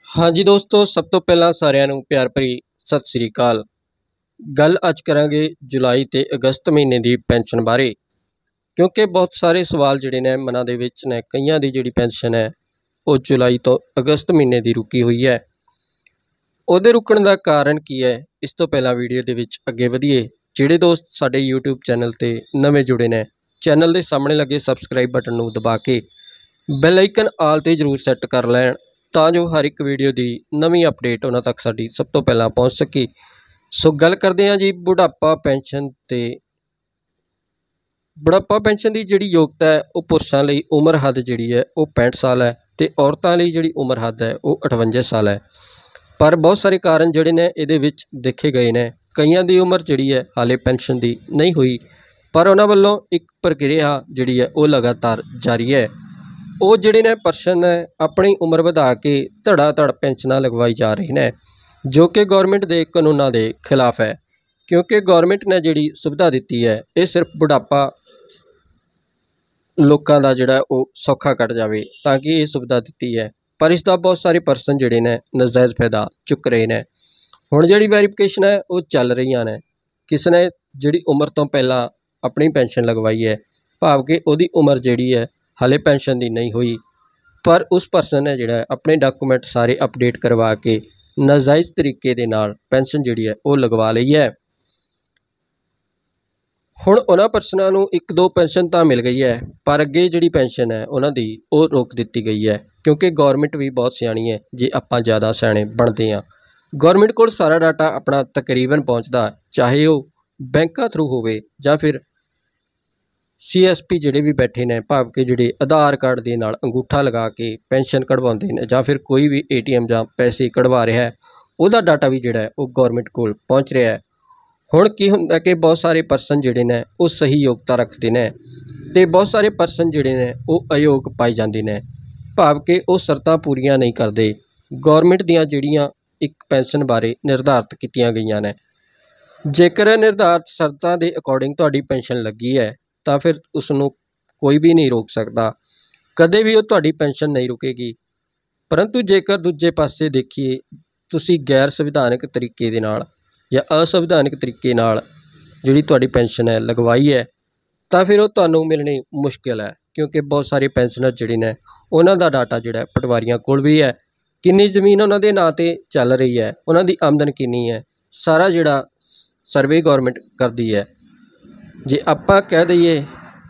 हाँ जी दोस्तों, सब तो पहला सारिਆਂ ਨੂੰ ਪਿਆਰ ਭਰੀ ਸਤਿ ਸ੍ਰੀ ਅਕਾਲ। ਗੱਲ ਅੱਜ ਕਰਾਂਗੇ ਜੁਲਾਈ ਤੇ ਅਗਸਤ ਮਹੀਨੇ ਦੀ ਪੈਨਸ਼ਨ ਬਾਰੇ, ਕਿਉਂਕਿ ਬਹੁਤ ਸਾਰੇ ਸਵਾਲ ਜਿਹੜੇ ਨੇ ਮਨਾਂ ਦੇ ਵਿੱਚ ਨੇ। ਕਈਆਂ ਦੀ ਜਿਹੜੀ ਪੈਨਸ਼ਨ ਹੈ ਉਹ ਜੁਲਾਈ ਤੋਂ ਅਗਸਤ ਮਹੀਨੇ ਦੀ ਰੁਕੀ ਹੋਈ ਹੈ। ਉਹਦੇ ਰੁਕਣ ਦਾ ਕਾਰਨ ਕੀ ਹੈ, ਇਸ ਤੋਂ ਪਹਿਲਾਂ ਵੀਡੀਓ ਦੇ ਵਿੱਚ ਅੱਗੇ ਵਧੀਏ। ਜਿਹੜੇ ਦੋਸਤ ਸਾਡੇ YouTube ਚੈਨਲ ਤੇ ਨਵੇਂ ਜੁੜੇ ਨੇ, ਚੈਨਲ ਦੇ ਸਾਹਮਣੇ ਲੱਗੇ ਸਬਸਕ੍ਰਾਈਬ ਬਟਨ ਨੂੰ ਦਬਾ ਕੇ ਬੈਲ ਆਈਕਨ ਆਲ ਤੇ ਜ਼ਰੂਰ ਸੈੱਟ ਕਰ ਲੈਣ, ਤਾਂ ਜੋ ਹਰ ਇੱਕ ਵੀਡੀਓ ਦੀ ਨਵੀਂ ਅਪਡੇਟ ਉਹਨਾਂ ਤੱਕ ਸਾਡੀ ਸਭ ਤੋਂ ਪਹਿਲਾਂ ਪਹੁੰਚ ਸਕੇ। ਸੋ ਗੱਲ ਕਰਦੇ ਹਾਂ ਜੀ ਬੁਢਾਪਾ ਪੈਨਸ਼ਨ ਤੇ। ਬੁਢਾਪਾ ਪੈਨਸ਼ਨ ਦੀ ਜਿਹੜੀ ਯੋਗਤਾ ਹੈ ਉਹ ਪੁਰਸ਼ਾਂ ਲਈ ਉਮਰ ਹੱਦ ਜਿਹੜੀ ਹੈ ਉਹ 65 ਸਾਲ ਹੈ ਤੇ ਔਰਤਾਂ ਲਈ ਜਿਹੜੀ ਉਮਰ ਹੱਦ ਹੈ ਉਹ 58 ਸਾਲ ਹੈ। ਪਰ ਬਹੁਤ ਸਾਰੇ ਕਾਰਨ ਜਿਹੜੇ ਨੇ ਇਹਦੇ ਵਿੱਚ ਦੇਖੇ ਗਏ ਨੇ। ਕਈਆਂ ਦੀ ਉਮਰ ਜਿਹੜੀ ਹੈ ਹਾਲੇ ਪੈਨਸ਼ਨ ਦੀ ਨਹੀਂ ਹੋਈ, ਪਰ ਉਹਨਾਂ ਵੱਲੋਂ ਇੱਕ ਪ੍ਰਕਿਰਿਆ ਜਿਹੜੀ ਹੈ ਉਹ ਲਗਾਤਾਰ ਜਾਰੀ ਹੈ। ਉਹ ਜਿਹੜੇ ਨੇ ਪਰਸਨ ਹੈ ਆਪਣੀ ਉਮਰ ਵਧਾ ਕੇ ਧੜਾ ਧੜ ਪੈਨਸ਼ਨਾਂ ਲਗਵਾਈ ਜਾ ਰਹੇ ਨੇ, ਜੋ ਕਿ ਗੌਰਮੈਂਟ ਦੇ ਕਾਨੂੰਨਾਂ ਦੇ ਖਿਲਾਫ ਹੈ। ਕਿਉਂਕਿ ਗੌਰਮੈਂਟ ਨੇ ਜਿਹੜੀ ਸੁਵਿਧਾ ਦਿੱਤੀ ਹੈ ਇਹ ਸਿਰਫ ਬੁਢਾਪਾ ਲੋਕਾਂ ਦਾ ਜਿਹੜਾ ਉਹ ਸੌਖਾ ਕੱਟ ਜਾਵੇ, ਤਾਂ ਕਿ ਇਹ ਸੁਵਿਧਾ ਦਿੱਤੀ ਹੈ। ਪਰ ਇਸ ਦਾ ਬਹੁਤ ਸਾਰੇ ਪਰਸਨ ਜਿਹੜੇ ਨੇ ਨਜਾਇਜ਼ ਫਾਇਦਾ ਚੁੱਕ ਰਹੇ ਨੇ। ਹੁਣ ਜਿਹੜੀ ਵੈਰੀਫਿਕੇਸ਼ਨ ਹੈ ਉਹ ਚੱਲ ਰਹੀਆਂ ਨੇ। ਕਿਸ ਨੇ ਜਿਹੜੀ ਉਮਰ ਤੋਂ ਪਹਿਲਾਂ ਆਪਣੀ ਪੈਨਸ਼ਨ ਲਗਵਾਈ ਹੈ, ਭਾਵ ਕਿ ਉਹਦੀ ਉਮਰ ਜਿਹੜੀ ਹੈ ਹਾਲੇ ਪੈਨਸ਼ਨ ਦੀ ਨਹੀਂ ਹੋਈ, ਪਰ ਉਸ ਪਰਸਨ ਨੇ ਜਿਹੜਾ ਆਪਣੇ ਡਾਕੂਮੈਂਟ ਸਾਰੇ ਅਪਡੇਟ ਕਰਵਾ ਕੇ ਨਾਜਾਇਜ਼ ਤਰੀਕੇ ਦੇ ਨਾਲ ਪੈਨਸ਼ਨ ਜਿਹੜੀ ਹੈ ਉਹ ਲਗਵਾ ਲਈ ਹੈ। ਹੁਣ ਉਹਨਾਂ ਪਰਸਨਾਂ ਨੂੰ ਇੱਕ ਦੋ ਪੈਨਸ਼ਨ ਤਾਂ ਮਿਲ ਗਈ ਹੈ, ਪਰ ਅੱਗੇ ਜਿਹੜੀ ਪੈਨਸ਼ਨ ਹੈ ਉਹਨਾਂ ਦੀ ਉਹ ਰੋਕ ਦਿੱਤੀ ਗਈ ਹੈ। ਕਿਉਂਕਿ ਗੌਰਮੈਂਟ ਵੀ ਬਹੁਤ ਸਿਆਣੀ ਹੈ, ਜੇ ਆਪਾਂ ਜ਼ਿਆਦਾ ਸਿਆਣੇ ਬਣਦੇ ਹਾਂ। ਗੌਰਮੈਂਟ ਕੋਲ ਸਾਰਾ ਡਾਟਾ ਆਪਣਾ ਤਕਰੀਬਨ ਪਹੁੰਚਦਾ, ਚਾਹੇ ਉਹ ਬੈਂਕਾਂ ਥਰੂ ਹੋਵੇ ਜਾਂ ਫਿਰ CSP ਜਿਹੜੇ ਵੀ ਬੈਠੇ ਨੇ, ਭਾਵ ਕਿ ਜਿਹੜੇ ਆਧਾਰ ਕਾਰਡ ਦੇ ਨਾਲ ਅੰਗੂਠਾ ਲਗਾ ਕੇ ਪੈਨਸ਼ਨ ਕਢਵਾਉਂਦੇ ਨੇ, ਜਾਂ ਫਿਰ ਕੋਈ ਵੀ ATM ਜਾਂ ਪੈਸੇ ਕਢਵਾ ਰਿਹਾ ਹੈ, ਉਹਦਾ ਡਾਟਾ ਵੀ ਜਿਹੜਾ ਹੈ ਉਹ ਗੌਰਮੈਂਟ ਕੋਲ ਪਹੁੰਚ ਰਿਹਾ ਹੈ। ਹੁਣ ਕੀ ਹੁੰਦਾ ਕਿ ਬਹੁਤ ਸਾਰੇ ਪਰਸਨ ਜਿਹੜੇ ਨੇ ਉਹ ਸਹੀ ਯੋਗਤਾ ਰੱਖਦੇ ਨੇ ਅਤੇ ਬਹੁਤ ਸਾਰੇ ਪਰਸਨ ਜਿਹੜੇ ਨੇ ਉਹ ਅਯੋਗ ਪਾਏ ਜਾਂਦੇ ਨੇ, ਭਾਵ ਕਿ ਉਹ ਸ਼ਰਤਾਂ ਪੂਰੀਆਂ ਨਹੀਂ ਕਰਦੇ ਗੌਰਮੈਂਟ ਦੀਆਂ ਜਿਹੜੀਆਂ ਇੱਕ ਪੈਨਸ਼ਨ ਬਾਰੇ ਨਿਰਧਾਰਿਤ ਕੀਤੀਆਂ ਗਈਆਂ ਨੇ। ਜੇਕਰ ਨਿਰਧਾਰਿਤ ਸ਼ਰਤਾਂ ਦੇ ਅਕੋਰਡਿੰਗ ਤੁਹਾਡੀ ਪੈਨਸ਼ਨ ਲੱਗੀ ਹੈ ਤਾਂ ਫਿਰ ਉਸ ਨੂੰ ਕੋਈ ਵੀ ਨਹੀਂ ਰੋਕ ਸਕਦਾ, ਕਦੇ ਵੀ ਉਹ ਤੁਹਾਡੀ ਪੈਨਸ਼ਨ ਨਹੀਂ ਰੁਕੇਗੀ। ਪਰੰਤੂ ਜੇਕਰ ਦੂਜੇ ਪਾਸੇ ਦੇਖੀਏ, ਤੁਸੀਂ ਗੈਰ ਸੰਵਿਧਾਨਕ ਤਰੀਕੇ ਦੇ ਨਾਲ ਜਾਂ ਅਸੰਵਿਧਾਨਕ ਤਰੀਕੇ ਨਾਲ ਜਿਹੜੀ ਤੁਹਾਡੀ ਪੈਨਸ਼ਨ ਹੈ ਲਗਵਾਈ ਹੈ, ਤਾਂ ਫਿਰ ਉਹ ਤੁਹਾਨੂੰ ਮਿਲਣੀ ਮੁਸ਼ਕਿਲ ਹੈ। ਕਿਉਂਕਿ ਬਹੁਤ ਸਾਰੇ ਪੈਨਸ਼ਨਰ ਜਿਹੜੇ ਨੇ ਉਹਨਾਂ ਦਾ ਡਾਟਾ ਜਿਹੜਾ ਪਟਵਾਰੀਆਂ ਕੋਲ ਵੀ ਹੈ। ਕਿੰਨੀ ਜ਼ਮੀਨ ਉਹਨਾਂ ਦੇ ਨਾਂ 'ਤੇ ਚੱਲ ਰਹੀ ਹੈ, ਉਹਨਾਂ ਦੀ ਆਮਦਨ ਕਿੰਨੀ ਹੈ, ਸਾਰਾ ਜਿਹੜਾ ਸਰਵੇ ਗੌਰਮੈਂਟ ਕਰਦੀ ਹੈ। ਜੇ ਆਪਾਂ ਕਹਿ ਦਈਏ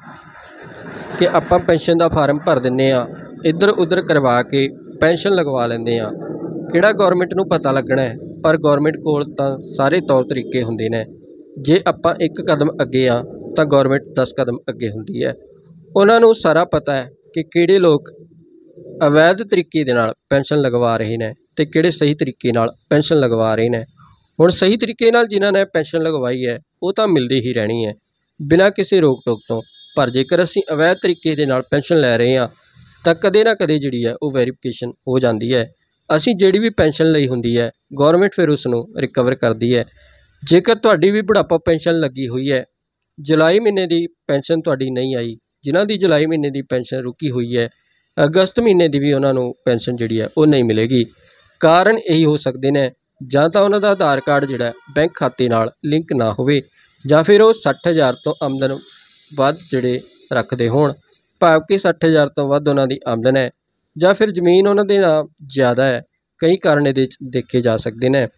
ਕਿ ਆਪਾਂ ਪੈਨਸ਼ਨ ਦਾ ਫਾਰਮ ਭਰ ਦਿੰਦੇ ਹਾਂ, ਇੱਧਰ ਉੱਧਰ ਕਰਵਾ ਕੇ ਪੈਨਸ਼ਨ ਲਗਵਾ ਲੈਂਦੇ ਹਾਂ, ਕਿਹੜਾ ਗੌਰਮੈਂਟ ਨੂੰ ਪਤਾ ਲੱਗਣਾ ਹੈ। ਪਰ ਗੌਰਮੈਂਟ ਕੋਲ ਤਾਂ ਸਾਰੇ ਤੌਰ ਤਰੀਕੇ ਹੁੰਦੇ ਨੇ। ਜੇ ਆਪਾਂ ਇੱਕ ਕਦਮ ਅੱਗੇ ਆ ਤਾਂ ਗੌਰਮੈਂਟ 10 ਕਦਮ ਅੱਗੇ ਹੁੰਦੀ ਹੈ। ਉਹਨਾਂ ਨੂੰ ਸਾਰਾ ਪਤਾ ਹੈ ਕਿ ਕਿਹੜੇ ਲੋਕ ਅਵੈਧ ਤਰੀਕੇ ਦੇ ਨਾਲ ਪੈਨਸ਼ਨ ਲਗਵਾ ਰਹੇ ਨੇ ਅਤੇ ਕਿਹੜੇ ਸਹੀ ਤਰੀਕੇ ਨਾਲ ਪੈਨਸ਼ਨ ਲਗਵਾ ਰਹੇ ਨੇ। ਹੁਣ ਸਹੀ ਤਰੀਕੇ ਨਾਲ ਜਿਨ੍ਹਾਂ ਨੇ ਪੈਨਸ਼ਨ ਲਗਵਾਈ ਹੈ ਉਹ ਤਾਂ ਮਿਲਦੀ ਹੀ ਰਹਿਣੀ ਹੈ ਬਿਨਾਂ ਕਿਸੇ ਰੋਕ ਟੋਕ ਤੋਂ। ਪਰ ਜੇਕਰ ਅਸੀਂ ਅਵੈਧ ਤਰੀਕੇ ਦੇ ਨਾਲ ਪੈਨਸ਼ਨ ਲੈ ਰਹੇ ਹਾਂ ਤਾਂ ਕਦੇ ਨਾ ਕਦੇ ਜਿਹੜੀ ਹੈ ਉਹ ਵੈਰੀਫਿਕੇਸ਼ਨ ਹੋ ਜਾਂਦੀ ਹੈ। ਅਸੀਂ ਜਿਹੜੀ ਵੀ ਪੈਨਸ਼ਨ ਲਈ ਹੁੰਦੀ ਹੈ ਗੌਰਮੈਂਟ ਫਿਰ ਉਸ ਨੂੰ ਰਿਕਵਰ ਕਰਦੀ ਹੈ। ਜੇਕਰ ਤੁਹਾਡੀ ਵੀ ਬੁਢਾਪਾ ਪੈਨਸ਼ਨ ਲੱਗੀ ਹੋਈ ਹੈ, ਜੁਲਾਈ ਮਹੀਨੇ ਦੀ ਪੈਨਸ਼ਨ ਤੁਹਾਡੀ ਨਹੀਂ ਆਈ, ਜਿਨ੍ਹਾਂ ਦੀ ਜੁਲਾਈ ਮਹੀਨੇ ਦੀ ਪੈਨਸ਼ਨ ਰੁਕੀ ਹੋਈ ਹੈ, ਅਗਸਤ ਮਹੀਨੇ ਦੀ ਵੀ ਉਹਨਾਂ ਨੂੰ ਪੈਨਸ਼ਨ ਜਿਹੜੀ ਹੈ ਉਹ ਨਹੀਂ ਮਿਲੇਗੀ। ਕਾਰਨ ਇਹੀ ਹੋ ਸਕਦੇ ਨੇ, ਜਾਂ ਤਾਂ ਉਹਨਾਂ ਦਾ ਆਧਾਰ ਕਾਰਡ ਜਿਹੜਾ ਬੈਂਕ ਖਾਤੇ ਨਾਲ ਲਿੰਕ ਨਾ ਹੋਵੇ, ਜਾਂ ਫਿਰ ਉਹ 60,000 ਤੋਂ ਆਮਦਨ ਵੱਧ ਜਿਹੜੇ ਰੱਖਦੇ ਹੋਣ, ਭਾਵ ਕਿ 60,000 ਤੋਂ ਵੱਧ ਉਹਨਾਂ ਦੀ ਆਮਦਨ ਹੈ, ਜਾਂ ਫਿਰ ਜ਼ਮੀਨ ਉਹਨਾਂ ਦੇ ਨਾਲ ਜ਼ਿਆਦਾ ਹੈ। ਕਈ ਕਾਰਨ ਇਹਦੇ 'ਚ ਦੇਖੇ ਜਾ ਸਕਦੇ ਨੇ।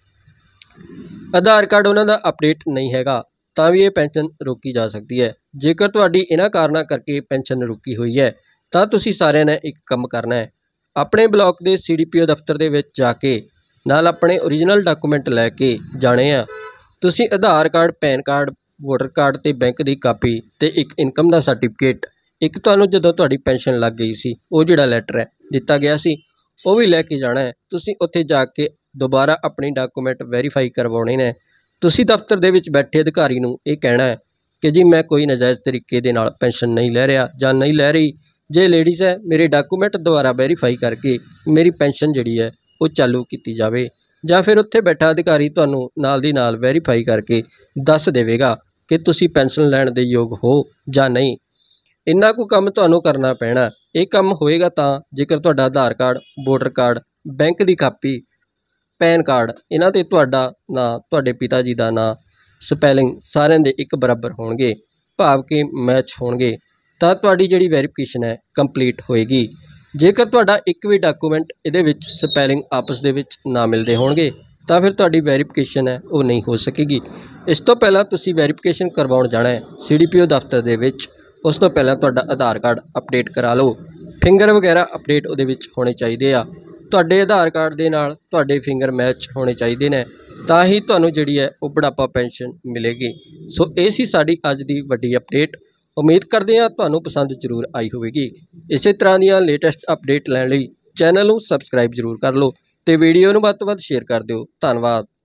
ਆਧਾਰ ਕਾਰਡ ਉਹਨਾਂ ਦਾ ਅਪਡੇਟ ਨਹੀਂ ਹੈਗਾ ਤਾਂ ਵੀ ਇਹ ਪੈਨਸ਼ਨ ਰੋਕੀ ਜਾ ਸਕਦੀ ਹੈ। ਜੇਕਰ ਤੁਹਾਡੀ ਇਹਨਾਂ ਕਾਰਨਾਂ ਕਰਕੇ ਪੈਨਸ਼ਨ ਰੁਕੀ ਹੋਈ ਹੈ ਤਾਂ ਤੁਸੀਂ ਸਾਰਿਆਂ ਨੇ ਇੱਕ ਕੰਮ ਕਰਨਾ ਹੈ, ਆਪਣੇ ਬਲਾਕ ਦੇ CDPO ਦਫ਼ਤਰ ਦੇ ਵਿੱਚ ਜਾ ਕੇ ਨਾਲ ਆਪਣੇ ਓਰੀਜਨਲ ਡਾਕੂਮੈਂਟ ਲੈ ਕੇ ਜਾਣੇ ਆ। ਤੁਸੀਂ Aadhaar card, PAN card, voter card ਅਤੇ ਬੈਂਕ ਦੀ ਕਾਪੀ ਅਤੇ ਇੱਕ ਇਨਕਮ ਦਾ ਸਰਟੀਫਿਕੇਟ, ਇੱਕ ਤੁਹਾਨੂੰ ਜਦੋਂ ਤੁਹਾਡੀ ਪੈਨਸ਼ਨ ਲੱਗ ਗਈ ਸੀ ਉਹ ਜਿਹੜਾ ਲੈਟਰ ਹੈ ਦਿੱਤਾ ਗਿਆ ਸੀ, ਉਹ ਵੀ ਲੈ ਕੇ ਜਾਣਾ ਹੈ। ਤੁਸੀਂ ਉੱਥੇ ਜਾ ਕੇ ਦੁਬਾਰਾ ਆਪਣੀ ਡਾਕੂਮੈਂਟ ਵੈਰੀਫਾਈ ਕਰਵਾਉਣੇ ਨੇ। ਤੁਸੀਂ ਦਫ਼ਤਰ ਦੇ ਵਿੱਚ ਬੈਠੇ ਅਧਿਕਾਰੀ ਨੂੰ ਇਹ ਕਹਿਣਾ ਹੈ ਕਿ ਜੀ ਮੈਂ ਕੋਈ ਨਾਜਾਇਜ਼ ਤਰੀਕੇ ਦੇ ਨਾਲ ਪੈਨਸ਼ਨ ਨਹੀਂ ਲੈ ਰਿਹਾ ਜਾਂ ਨਹੀਂ ਲੈ ਰਹੀ। ਜੇ ਲੇਡੀਜ਼ ਹੈ, ਮੇਰੇ ਡਾਕੂਮੈਂਟ ਦੁਬਾਰਾ ਵੈਰੀਫਾਈ ਕਰਕੇ ਮੇਰੀ ਪੈਨਸ਼ਨ ਜਿਹੜੀ ਹੈ ਉਹ ਚਾਲੂ ਕੀਤੀ ਜਾਵੇ, ਜਾਂ ਫਿਰ ਉੱਥੇ ਬੈਠਾ ਅਧਿਕਾਰੀ ਤੁਹਾਨੂੰ ਨਾਲ ਦੀ ਨਾਲ ਵੈਰੀਫਾਈ ਕਰਕੇ ਦੱਸ ਦੇਵੇਗਾ ਕਿ ਤੁਸੀਂ ਪੈਨਸ਼ਨ ਲੈਣ ਦੇ ਯੋਗ ਹੋ ਜਾਂ ਨਹੀਂ। ਇੰਨਾ ਕੁ ਕੰਮ ਤੁਹਾਨੂੰ ਕਰਨਾ ਪੈਣਾ। ਇਹ ਕੰਮ ਹੋਏਗਾ ਤਾਂ ਜੇਕਰ ਤੁਹਾਡਾ Aadhaar card, voter card bank ਦੀ ਕਾਪੀ, ਪੈਨ ਕਾਰਡ, ਇਹਨਾਂ 'ਤੇ ਤੁਹਾਡਾ ਨਾਂ, ਤੁਹਾਡੇ ਪਿਤਾ ਜੀ ਦਾ ਨਾਂ, ਸਪੈਲਿੰਗ ਸਾਰਿਆਂ ਦੇ ਇੱਕ ਬਰਾਬਰ ਹੋਣਗੇ, ਭਾਵ ਕਿ ਮੈਚ ਹੋਣਗੇ, ਤਾਂ ਤੁਹਾਡੀ ਜਿਹੜੀ ਵੈਰੀਫਿਕੇਸ਼ਨ ਹੈ ਕੰਪਲੀਟ ਹੋਏਗੀ। ਜੇਕਰ ਤੁਹਾਡਾ ਇੱਕ ਵੀ ਡਾਕੂਮੈਂਟ ਇਹਦੇ ਵਿੱਚ ਸਪੈਲਿੰਗ ਆਪਸ ਦੇ ਵਿੱਚ ਨਾ ਮਿਲਦੇ ਹੋਣਗੇ ਤਾਂ ਫਿਰ ਤੁਹਾਡੀ ਵੈਰੀਫਿਕੇਸ਼ਨ ਹੈ ਉਹ ਨਹੀਂ ਹੋ ਸਕੇਗੀ। ਇਸ ਤੋਂ ਪਹਿਲਾਂ ਤੁਸੀਂ ਵੈਰੀਫਿਕੇਸ਼ਨ ਕਰਵਾਉਣ ਜਾਣਾ ਹੈ CDPO ਦਫ਼ਤਰ ਦੇ ਵਿੱਚ। ਉਸ ਤੋਂ ਪਹਿਲਾਂ ਤੁਹਾਡਾ ਆਧਾਰ ਕਾਰਡ ਅਪਡੇਟ ਕਰਾ ਲਓ, ਫਿੰਗਰ ਵਗੈਰਾ ਅਪਡੇਟ ਉਹਦੇ ਵਿੱਚ ਹੋਣੇ ਚਾਹੀਦੇ ਆ। ਤੁਹਾਡੇ ਆਧਾਰ ਕਾਰਡ ਦੇ ਨਾਲ ਤੁਹਾਡੇ ਫਿੰਗਰ ਮੈਚ ਹੋਣੇ ਚਾਹੀਦੇ ਨੇ, ਤਾਂ ਹੀ ਤੁਹਾਨੂੰ ਜਿਹੜੀ ਹੈ ਉਹ ਬੁਢਾਪਾ ਪੈਨਸ਼ਨ ਮਿਲੇਗੀ। ਸੋ ਇਹ ਸੀ ਸਾਡੀ ਅੱਜ ਦੀ ਵੱਡੀ ਅਪਡੇਟ। ਉਮੀਦ ਕਰਦੇ ਹਾਂ ਤੁਹਾਨੂੰ ਪਸੰਦ ਜ਼ਰੂਰ ਆਈ ਹੋਵੇਗੀ। ਇਸੇ ਤਰ੍ਹਾਂ ਦੀਆਂ ਲੇਟੈਸਟ ਅਪਡੇਟ ਲੈਣ ਲਈ ਚੈਨਲ ਨੂੰ ਸਬਸਕ੍ਰਾਈਬ ਜ਼ਰੂਰ ਕਰ ਲਓ ਅਤੇ ਵੀਡੀਓ ਨੂੰ ਵੱਧ ਤੋਂ ਵੱਧ ਸ਼ੇਅਰ ਕਰ ਦਿਓ। ਧੰਨਵਾਦ।